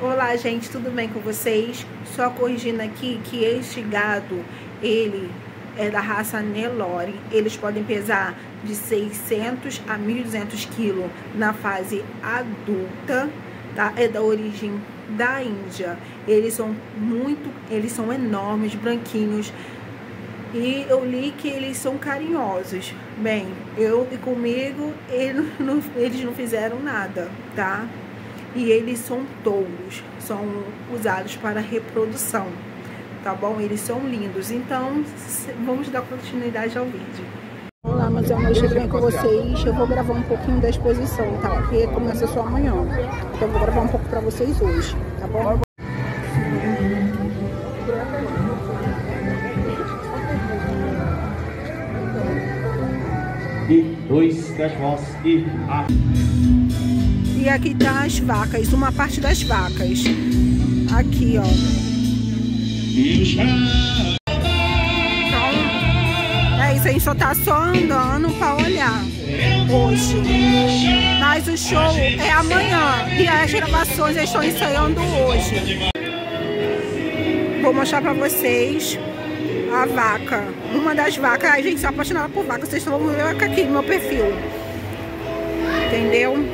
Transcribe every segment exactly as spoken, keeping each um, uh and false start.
Olá, gente, tudo bem com vocês? Só corrigindo aqui que este gado, ele é da raça Nelore. Eles podem pesar de seiscentos a mil e duzentos quilos na fase adulta, tá? É da origem da Índia. Eles são muito, eles são enormes, branquinhos. E eu li que eles são carinhosos. Bem, eu e comigo, eles não, eles não fizeram nada, tá? E eles são touros, são usados para reprodução, tá bom? Eles são lindos, então vamos dar continuidade ao vídeo. Olá, meus amores, tudo bem com vocês? Eu vou gravar um pouquinho da exposição, tá? Porque começa só amanhã, então eu vou gravar um pouco para vocês hoje, tá bom? E dois, dez voltas e a... E aqui tá as vacas, uma parte das vacas. Aqui, ó. Então, é isso, a gente só tá só andando pra olhar hoje. Mas o show é amanhã e as gravações estão ensaiando hoje. Vou mostrar pra vocês a vaca. Uma das vacas. A gente se apaixonada por vaca. Vocês estão vendo aqui no meu perfil. Entendeu?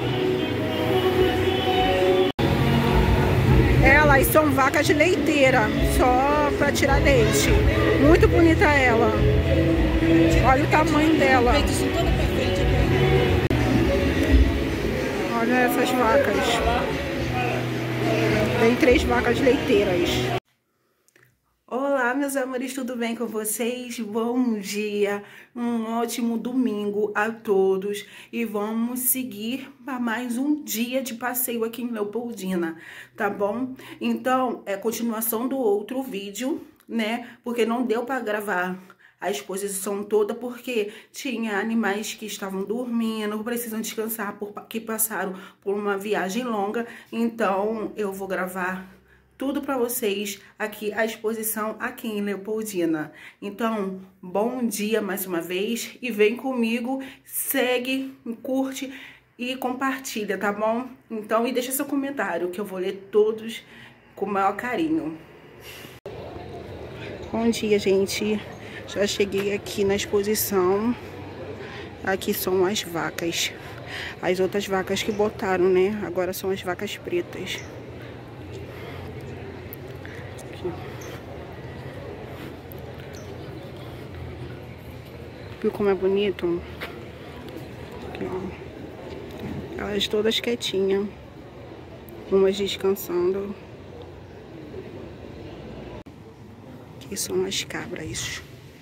Elas são vacas de leiteira, só para tirar leite. Muito bonita ela. Olha o tamanho dela. Olha essas vacas. Tem três vacas leiteiras. Olá, meus amores, tudo bem com vocês? Bom dia, um ótimo domingo a todos e vamos seguir para mais um dia de passeio aqui em Leopoldina, tá bom? Então, é continuação do outro vídeo, né? Porque não deu para gravar a exposição toda porque tinha animais que estavam dormindo, precisam descansar porque passaram por uma viagem longa, então eu vou gravar tudo para vocês aqui, a exposição aqui em Leopoldina. Então, bom dia mais uma vez e vem comigo, segue, curte e compartilha, tá bom? Então, e deixa seu comentário que eu vou ler todos com o maior carinho. Bom dia, gente. Já cheguei aqui na exposição. Aqui são as vacas. As outras vacas que botaram, né? Agora são as vacas pretas. Viu como é bonito? Aqui, ó. Elas todas quietinhas. Umas descansando. Aqui são as cabras.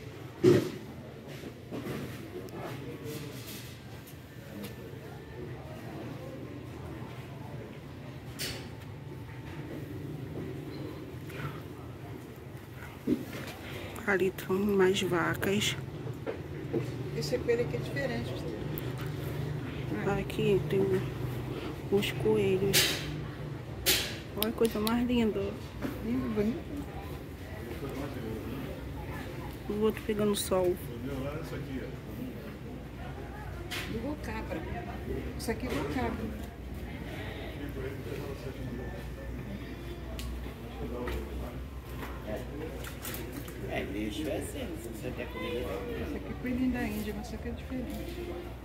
Ali tem mais vacas. Esse coelho aqui é diferente. Aqui tem os coelhos. Olha que coisa mais linda. Lindo, bonito. O outro pegando sol. Igual cabra. Isso aqui é igual cabra. É, bicho é assim, se você quer comer. Esse aqui é coelhinho da Índia, mas isso aqui é diferente.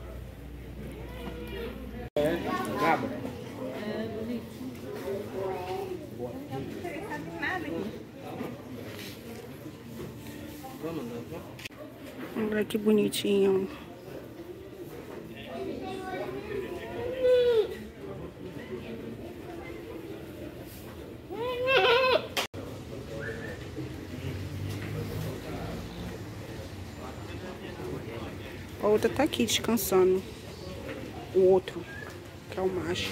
É, cabra. É, bonito. Vamos, vamos. Olha que bonitinho. A outra tá aqui descansando. O outro, que é o macho.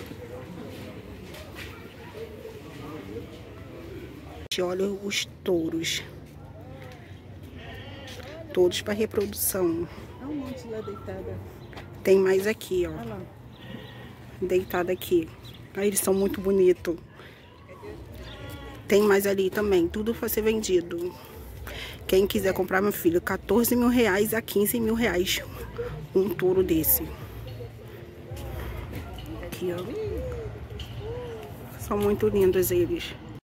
Olha os touros. Todos para reprodução. Olha um monte lá deitada. Tem mais aqui, ó. Olha lá. Deitada aqui. Aí eles são muito bonitos. Tem mais ali também. Tudo para ser vendido. Quem quiser comprar, meu filho, quatorze mil reais a quinze mil reais. Um touro desse. Aqui, ó. São muito lindos eles.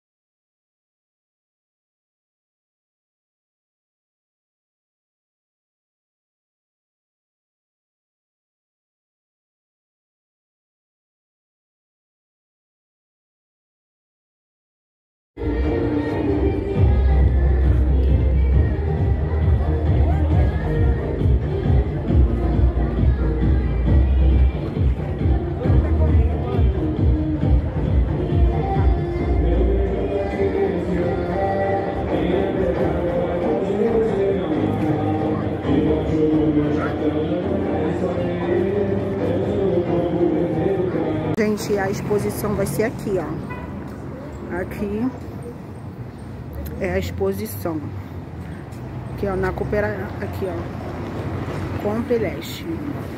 Gente, a exposição vai ser aqui, ó. Aqui é a exposição. Aqui, ó, na cooperativa. Aqui, ó. Compre Leste.